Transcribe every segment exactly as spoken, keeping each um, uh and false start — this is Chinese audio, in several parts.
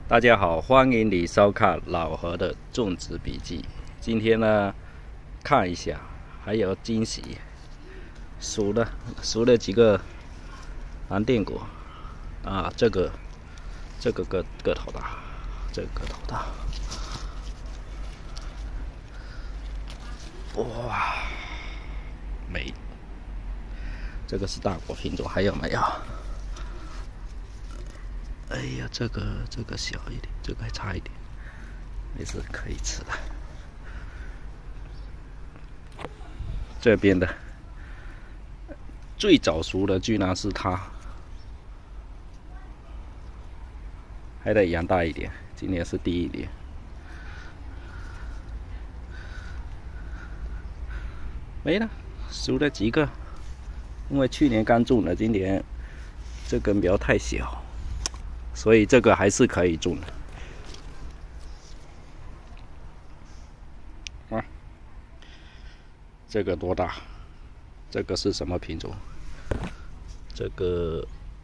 大家好，欢迎你收看老何的种植笔记。今天呢，看一下，还有惊喜，数了数了几个蓝靛果啊，这个这个个个头大，这个个头大，哇，美！这个是大果品种，还有没有？哎呀，这个这个小一点，这个还差一点，也是可以吃的。这边的最早熟的居然是它，还得养大一点，今年是第一年。没了，熟了几个，因为去年刚种的，今年这个苗太小。所以这个还是可以种的。啊，这个多大？这个是什么品种？这个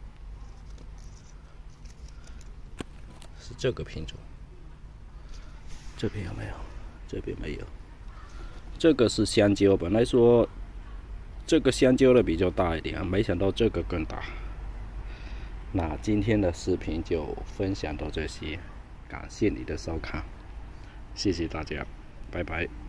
是这个品种。这边有没有？这边没有。这个是香蕉，本来说这个香蕉的比较大一点，没想到这个更大。那今天的视频就分享到这些，感谢你的收看，谢谢大家，拜拜。